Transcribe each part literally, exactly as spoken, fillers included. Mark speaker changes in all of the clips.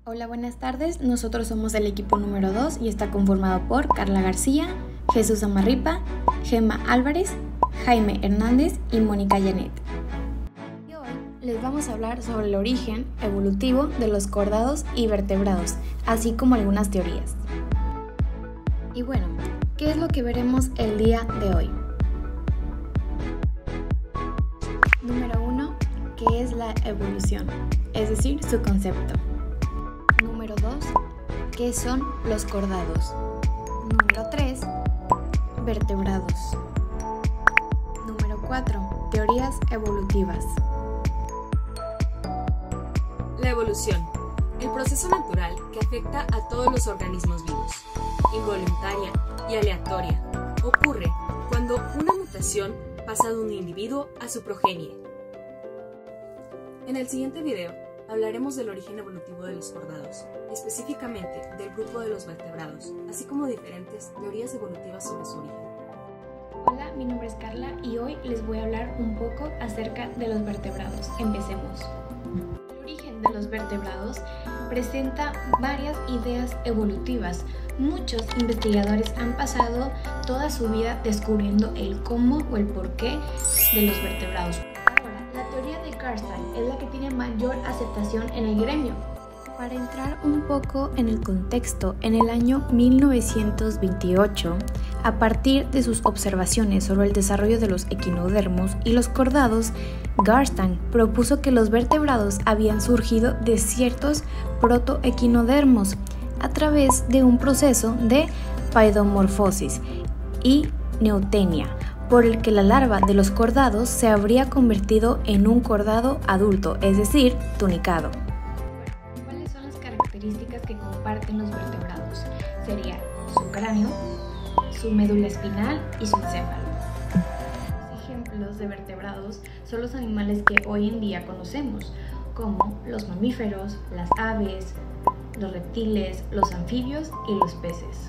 Speaker 1: Hola, buenas tardes. Nosotros somos el equipo número dos y está conformado por Carla García, Jesús Amarripa, Gemma Álvarez, Jaime Hernández y Mónica Janet. Y hoy les vamos a hablar sobre el origen evolutivo de los cordados y vertebrados, así como algunas teorías. Y bueno, ¿qué es lo que veremos el día de hoy? Número uno, ¿qué es la evolución? Es decir, su concepto. Número dos, ¿qué son los cordados? Número tres, vertebrados. Número cuatro, teorías evolutivas.
Speaker 2: La evolución, el proceso natural que afecta a todos los organismos vivos, involuntaria y aleatoria, ocurre cuando una mutación pasa de un individuo a su progenie. En el siguiente video hablaremos del origen evolutivo de los cordados, específicamente del grupo de los vertebrados, así como diferentes teorías evolutivas sobre su origen.
Speaker 1: Hola, mi nombre es Carla y hoy les voy a hablar un poco acerca de los vertebrados. Empecemos. El origen de los vertebrados presenta varias ideas evolutivas. Muchos investigadores han pasado toda su vida descubriendo el cómo o el porqué de los vertebrados. La teoría de Garstein es la que tiene mayor aceptación en el gremio. Para entrar un poco en el contexto, en el año mil novecientos veintiocho, a partir de sus observaciones sobre el desarrollo de los equinodermos y los cordados, Garstein propuso que los vertebrados habían surgido de ciertos protoequinodermos a través de un proceso de paidomorfosis y neotenia, por el que la larva de los cordados se habría convertido en un cordado adulto, es decir, tunicado. ¿Cuáles son las características que comparten los vertebrados? Sería su cráneo, su médula espinal y su encéfalo. Los ejemplos de vertebrados son los animales que hoy en día conocemos, como los mamíferos, las aves, los reptiles, los anfibios y los peces.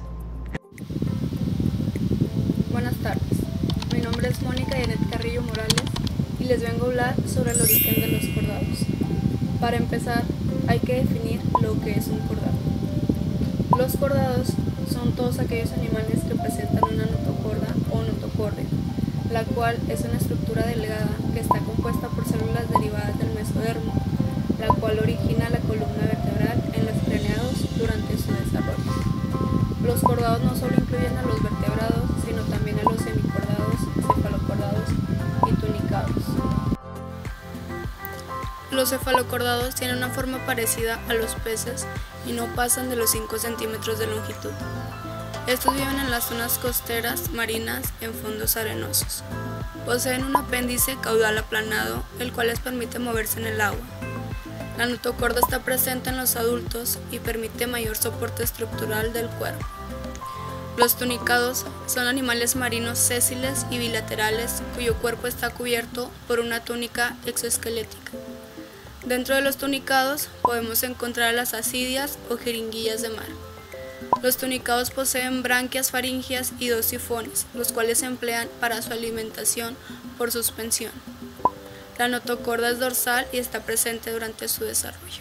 Speaker 3: Buenas tardes. Mi nombre es Mónica Janet Carrillo Morales y les vengo a hablar sobre el origen de los cordados. Para empezar, hay que definir lo que es un cordado. Los cordados son todos aquellos animales que presentan una notocorda o notocordia, la cual es una estructura delgada que está compuesta por células derivadas del mesodermo, la cual origina la columna vertebral en los craneados durante su desarrollo. Los cordados no solo incluyen a los vertebrados, sino también a los semicordados, cefalocordados y tunicados. Los cefalocordados tienen una forma parecida a los peces y no pasan de los cinco centímetros de longitud. Estos viven en las zonas costeras, marinas, en fondos arenosos. Poseen un apéndice caudal aplanado, el cual les permite moverse en el agua. La notocorda está presente en los adultos y permite mayor soporte estructural del cuerpo. Los tunicados son animales marinos sésiles y bilaterales cuyo cuerpo está cubierto por una túnica exoesquelética. Dentro de los tunicados podemos encontrar las ascidias o jeringuillas de mar. Los tunicados poseen branquias faríngeas y dos sifones, los cuales se emplean para su alimentación por suspensión. La notocorda es dorsal y está presente durante su desarrollo.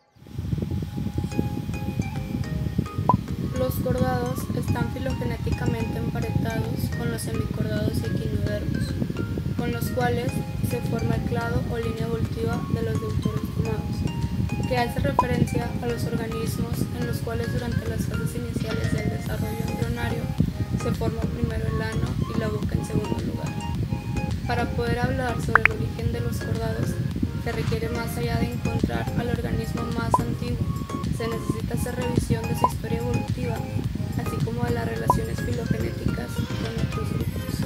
Speaker 3: Los cordados están filogenéticamente emparentados con los semicordados equinodermos, con los cuales se forma el clado o línea evolutiva de los deuterostomados, que hace referencia a los organismos en los cuales durante las fases iniciales del desarrollo embrionario se forma primero el ano y la boca en segundo lugar. Para poder hablar sobre el origen de los cordados, se requiere más allá de encontrar al organismo más antiguo, se necesita hacer revisión de su historia evolutiva, así como de las relaciones filogenéticas con otros grupos.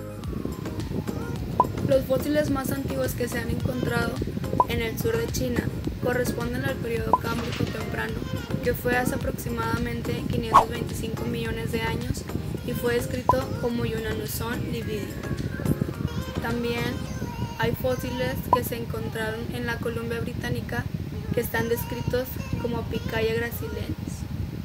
Speaker 3: Los fósiles más antiguos que se han encontrado en el sur de China corresponden al periodo cámbrico temprano, que fue hace aproximadamente quinientos veinticinco millones de años y fue descrito como Yunnanozoon lividium. También hay fósiles que se encontraron en la Columbia Británica que están descritos como Picaya gracilensis.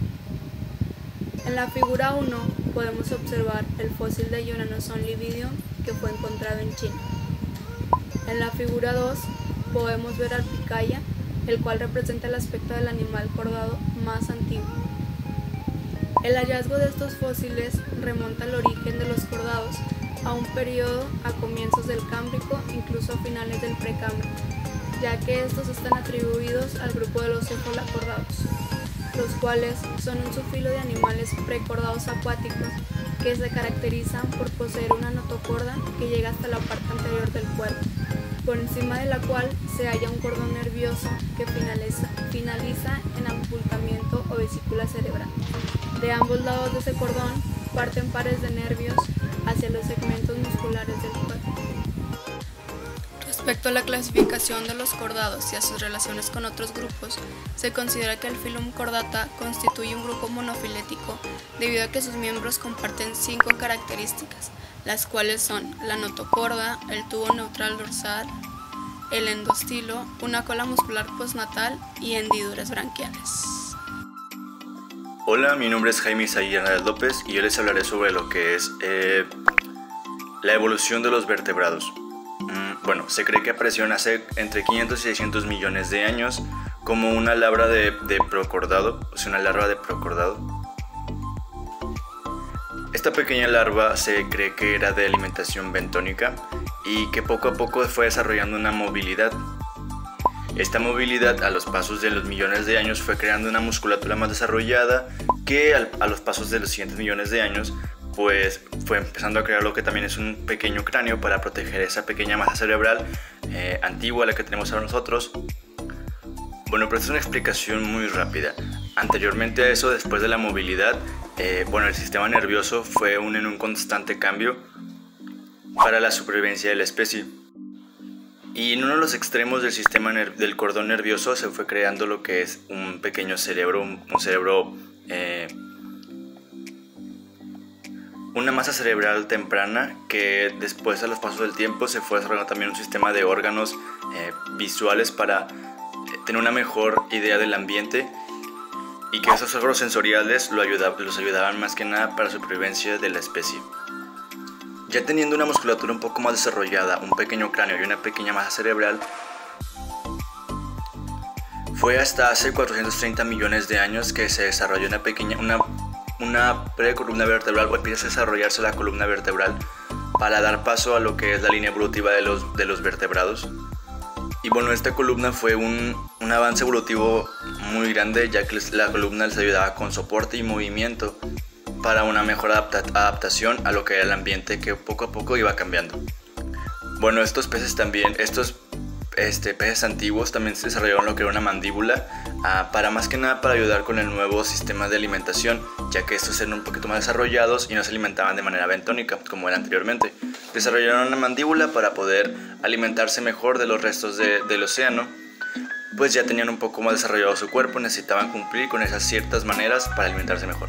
Speaker 3: En la figura uno podemos observar el fósil de Yunnanozoon lividium que fue encontrado en China. En la figura dos podemos ver al Picaya el cual representa el aspecto del animal cordado más antiguo. El hallazgo de estos fósiles remonta al origen de los cordados a un periodo a comienzos del Cámbrico, incluso a finales del Precámbrico, ya que estos están atribuidos al grupo de los cefalocordados, los cuales son un subfilo de animales precordados acuáticos que se caracterizan por poseer una notocorda que llega hasta la parte anterior del cuerpo, por encima de la cual se halla un cordón nervioso que finaliza, finaliza en abultamiento o vesícula cerebral. De ambos lados de ese cordón parten pares de nervios hacia los segmentos musculares del cuerpo. Respecto a la clasificación de los cordados y a sus relaciones con otros grupos, se considera que el Phylum Chordata constituye un grupo monofilético debido a que sus miembros comparten cinco características, las cuales son la notocorda, el tubo neutral dorsal, el endostilo, una cola muscular postnatal y hendiduras branquiales.
Speaker 4: Hola, mi nombre es Jaime Isaí Hernández López y yo les hablaré sobre lo que es eh, la evolución de los vertebrados. Mm, bueno, se cree que aparecieron hace entre quinientos y seiscientos millones de años como una larva de, de procordado, o sea, una larva de procordado. Esta pequeña larva se cree que era de alimentación bentónica y que poco a poco fue desarrollando una movilidad. Esta movilidad a los pasos de los millones de años fue creando una musculatura más desarrollada que al, a los pasos de los siguientes millones de años pues fue empezando a crear lo que también es un pequeño cráneo para proteger esa pequeña masa cerebral eh, antigua, la que tenemos ahora nosotros. Bueno, pero esta es una explicación muy rápida. Anteriormente a eso, después de la movilidad, eh, bueno, el sistema nervioso fue un, en un constante cambio para la supervivencia de la especie. Y en uno de los extremos del sistema del cordón nervioso se fue creando lo que es un pequeño cerebro, un, un cerebro, eh, una masa cerebral temprana que después a los pasos del tiempo se fue desarrollando también un sistema de órganos eh, visuales para tener una mejor idea del ambiente y que esos órganos sensoriales lo ayudaba, los ayudaban más que nada para la supervivencia de la especie. Ya teniendo una musculatura un poco más desarrollada, un pequeño cráneo y una pequeña masa cerebral, fue hasta hace cuatrocientos treinta millones de años que se desarrolló una pequeña, una, una precolumna vertebral, o empieza a desarrollarse la columna vertebral para dar paso a lo que es la línea evolutiva de los, de los vertebrados. Y bueno, esta columna fue un, un avance evolutivo muy grande, ya que la columna les ayudaba con soporte y movimiento para una mejor adapta adaptación a lo que era el ambiente que poco a poco iba cambiando. Bueno, estos peces también, estos este, peces antiguos también se desarrollaron lo que era una mandíbula uh, para más que nada para ayudar con el nuevo sistema de alimentación, ya que estos eran un poquito más desarrollados y no se alimentaban de manera bentónica como era anteriormente. Desarrollaron una mandíbula para poder alimentarse mejor de los restos de, del océano, pues ya tenían un poco más desarrollado su cuerpo, necesitaban cumplir con esas ciertas maneras para alimentarse mejor.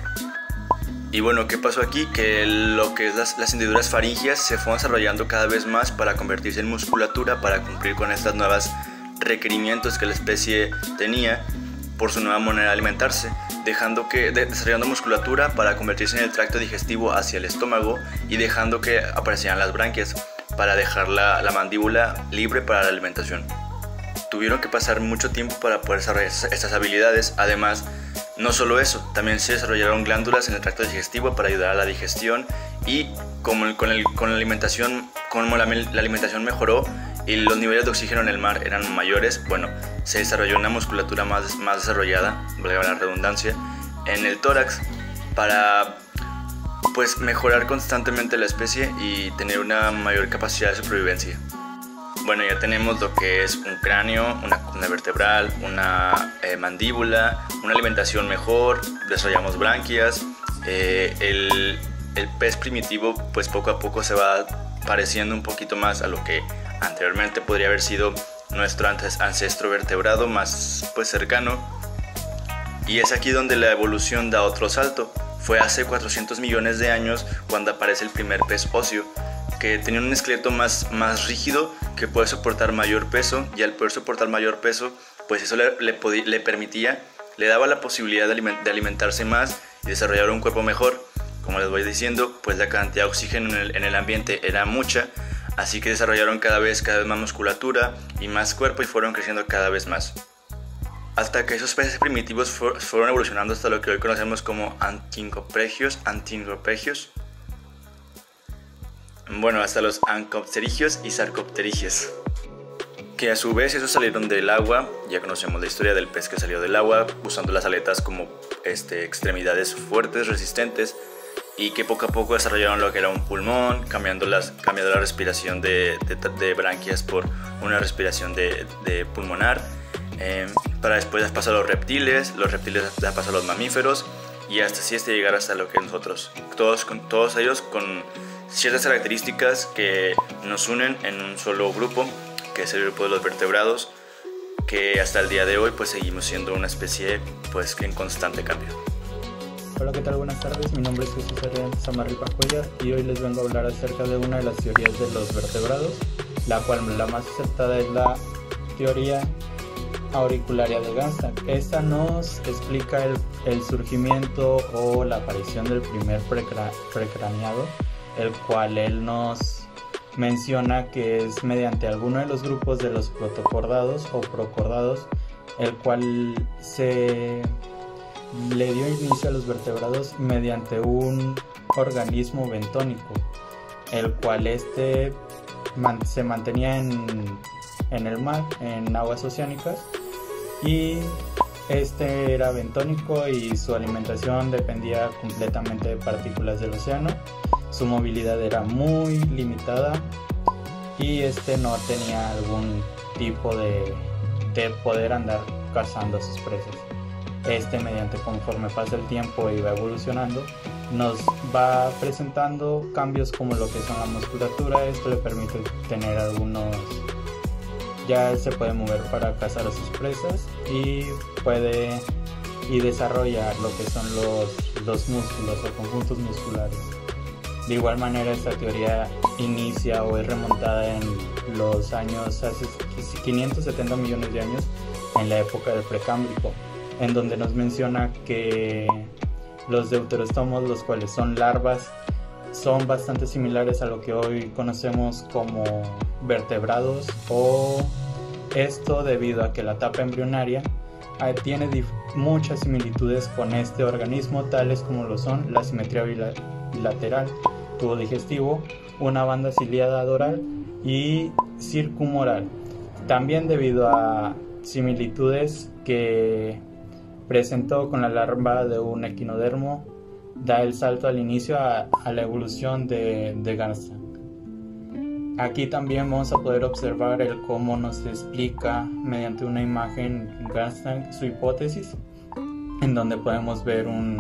Speaker 4: Y bueno, ¿qué pasó aquí? Que lo que es las, las hendiduras faringias se fueron desarrollando cada vez más para convertirse en musculatura, para cumplir con estos nuevos requerimientos que la especie tenía por su nueva manera de alimentarse, dejando que, de, desarrollando musculatura para convertirse en el tracto digestivo hacia el estómago y dejando que aparecieran las branquias para dejar la, la mandíbula libre para la alimentación. Tuvieron que pasar mucho tiempo para poder desarrollar estas habilidades. Además, no solo eso, también se desarrollaron glándulas en el tracto digestivo para ayudar a la digestión y como con, el, con la alimentación, como la, la alimentación mejoró y los niveles de oxígeno en el mar eran mayores, bueno, se desarrolló una musculatura más, más desarrollada, valga la redundancia, en el tórax para pues mejorar constantemente la especie y tener una mayor capacidad de supervivencia. Bueno, ya tenemos lo que es un cráneo, una columna vertebral, una eh, mandíbula, una alimentación mejor, desarrollamos branquias. Eh, el, el pez primitivo pues poco a poco se va pareciendo un poquito más a lo que anteriormente podría haber sido nuestro ancestro vertebrado más pues cercano. Y es aquí donde la evolución da otro salto. Fue hace cuatrocientos millones de años cuando aparece el primer pez óseo, que tenía un esqueleto más, más rígido que puede soportar mayor peso, y al poder soportar mayor peso pues eso le, le, le permitía, le daba la posibilidad de, aliment de alimentarse más y desarrollar un cuerpo mejor. Como les voy diciendo, pues la cantidad de oxígeno en el, en el ambiente era mucha, así que desarrollaron cada vez, cada vez más musculatura y más cuerpo y fueron creciendo cada vez más. hasta que esos peces primitivos fu- fueron evolucionando hasta lo que hoy conocemos como antincopregios, antincopregios, bueno, hasta los ancopterigios y sarcopterigios, que a su vez esos salieron del agua. Ya conocemos la historia del pez que salió del agua usando las aletas como este, extremidades fuertes, resistentes, y que poco a poco desarrollaron lo que era un pulmón, cambiando, las, cambiando la respiración de, de, de branquias por una respiración de, de pulmonar, eh, para después pasar a los reptiles, los reptiles pasar a los mamíferos, y hasta así hasta llegar hasta lo que nosotros, todos, con, todos ellos con ciertas características que nos unen en un solo grupo, que es el grupo de los vertebrados, que hasta el día de hoy pues seguimos siendo una especie pues en constante cambio.
Speaker 5: Hola, ¿qué tal? Buenas tardes, mi nombre es Jesús Adrián Samarripa Cuellar y hoy les vengo a hablar acerca de una de las teorías de los vertebrados, la cual la más acertada es la teoría auricularia de Ganzak. Esta nos explica el, el surgimiento o la aparición del primer precra, precraneado, el cual él nos menciona que es mediante alguno de los grupos de los protocordados o procordados, el cual se le dio inicio a los vertebrados mediante un organismo bentónico, el cual este man, se mantenía en, en el mar, en aguas oceánicas, y este era bentónico y su alimentación dependía completamente de partículas del océano. Su movilidad era muy limitada y este no tenía algún tipo de, de poder andar cazando a sus presas. Este, mediante conforme pasa el tiempo y va evolucionando, nos va presentando cambios como lo que son la musculatura. Esto le permite tener algunos, ya se puede mover para cazar a sus presas y puede y desarrolla lo que son los, los músculos o conjuntos musculares. De igual manera, esta teoría inicia o es remontada en los años, hace quinientos setenta millones de años, en la época del Precámbrico, en donde nos menciona que los deuterostomos, los cuales son larvas, son bastante similares a lo que hoy conocemos como vertebrados, o esto debido a que la etapa embrionaria tiene muchas similitudes con este organismo, tales como lo son la simetría bilateral, tubo digestivo, una banda ciliada doral y circumoral. También debido a similitudes que presentó con la larva de un equinodermo, da el salto al inicio a, a la evolución de, de Ganzak. Aquí también vamos a poder observar el cómo nos explica mediante una imagen Ganzak su hipótesis, en donde podemos ver un,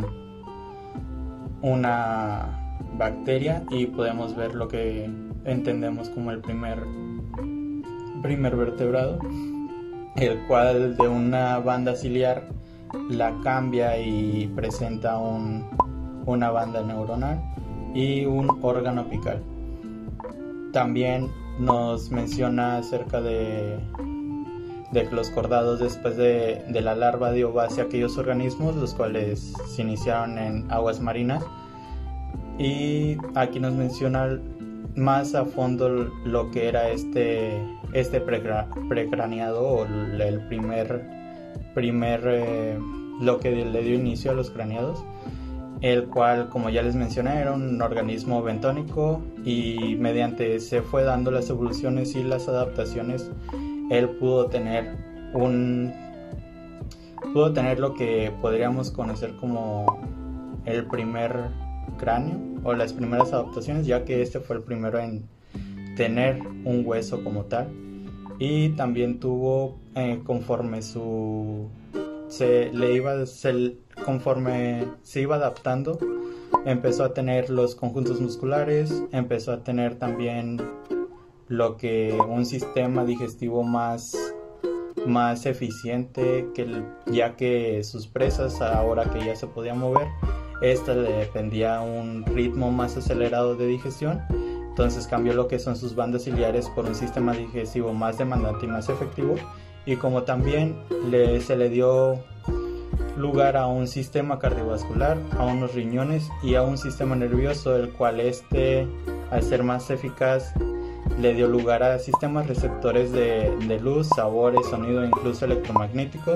Speaker 5: una bacteria y podemos ver lo que entendemos como el primer, primer vertebrado, el cual de una banda ciliar la cambia y presenta un, una banda neuronal y un órgano apical. También nos menciona acerca de, de que los cordados, después de, de la larva, dio base a aquellos organismos los cuales se iniciaron en aguas marinas, y aquí nos menciona más a fondo lo que era este, este precra, precraneado o el primer, primer eh, lo que le dio inicio a los craneados, el cual, como ya les mencioné, era un organismo bentónico y mediante se fue dando las evoluciones y las adaptaciones, él pudo tener un pudo tener lo que podríamos conocer como el primer cráneo o las primeras adaptaciones, ya que este fue el primero en tener un hueso como tal, y también tuvo eh, conforme su se le iba se, conforme se iba adaptando, empezó a tener los conjuntos musculares, empezó a tener también lo que un sistema digestivo más más eficiente, que el, ya que sus presas, ahora que ya se podía mover, esta le dependía un ritmo más acelerado de digestión. Entonces cambió lo que son sus bandas ciliares por un sistema digestivo más demandante y más efectivo, y como también le, se le dio lugar a un sistema cardiovascular, a unos riñones y a un sistema nervioso, el cual este, al ser más eficaz, le dio lugar a sistemas receptores de, de luz, sabores, sonido e incluso electromagnéticos,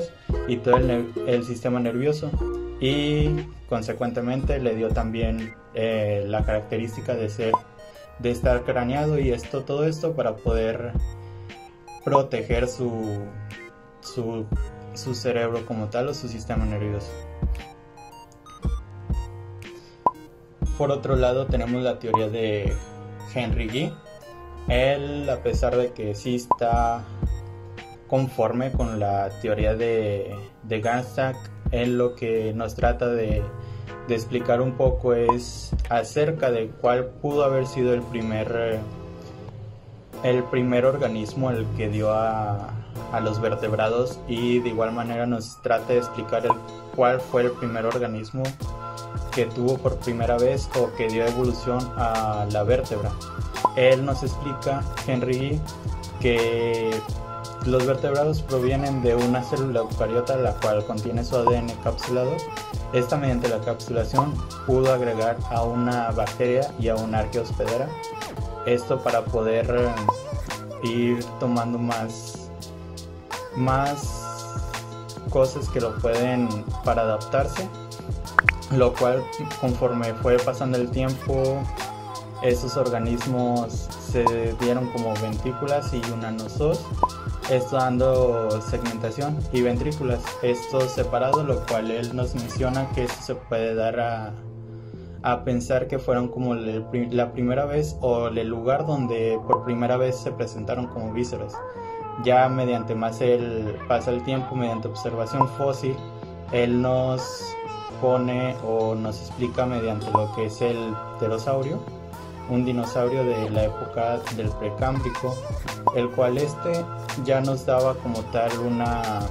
Speaker 5: y todo el, el sistema nervioso, y consecuentemente le dio también eh, la característica de ser de estar craneado, y esto todo esto para poder proteger su, su, su cerebro como tal, o su sistema nervioso. Por otro lado tenemos la teoría de Henry Gee. Él, a pesar de que sí está conforme con la teoría de, de Ganzak, él lo que nos trata de, de explicar un poco es acerca de cuál pudo haber sido el primer, el primer organismo el que dio a, a los vertebrados, y de igual manera nos trata de explicar el, cuál fue el primer organismo que tuvo por primera vez o que dio evolución a la vértebra. Él nos explica, Henry Gee, que los vertebrados provienen de una célula eucariota, la cual contiene su A D N capsulado. Esta, mediante la capsulación, pudo agregar a una bacteria y a una arqueospedera. Esto para poder ir tomando más, más cosas que lo pueden para adaptarse, lo cual, conforme fue pasando el tiempo, esos organismos se dieron como ventrículas y una nosos, esto dando segmentación, y ventrículas, esto separado, lo cual él nos menciona que esto se puede dar a, a pensar que fueron como el, la primera vez, o el lugar donde por primera vez se presentaron como vísceras. Ya mediante más el pasa el tiempo, mediante observación fósil, él nos pone o nos explica mediante lo que es el pterosaurio, un dinosaurio de la época del Precámbrico, el cual este ya nos daba como tal una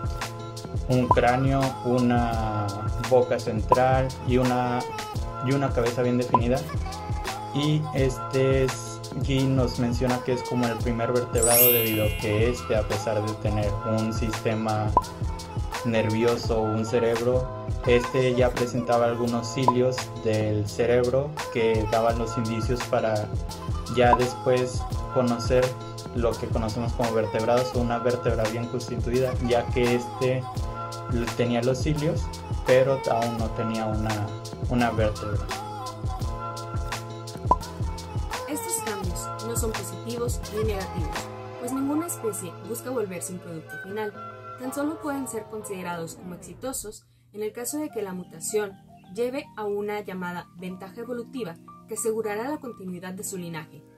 Speaker 5: un cráneo, una boca central y una y una cabeza bien definida. Y este es, Gee nos menciona que es como el primer vertebrado, debido a que este, a pesar de tener un sistema nervioso, un cerebro, este ya presentaba algunos cilios del cerebro que daban los indicios para ya después conocer lo que conocemos como vertebrados, o una vértebra bien constituida, ya que este tenía los cilios pero aún no tenía una, una vértebra.
Speaker 2: Estos cambios no son positivos ni negativos, pues ninguna especie busca volverse un producto final. Tan solo pueden ser considerados como exitosos en el caso de que la mutación lleve a una llamada ventaja evolutiva que asegurará la continuidad de su linaje,